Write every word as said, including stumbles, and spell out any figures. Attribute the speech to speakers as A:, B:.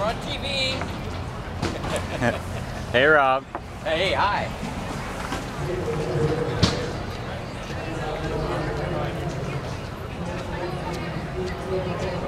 A: We're on T V.
B: Hey, Rob.
A: Hey, hi.
C: Thank you.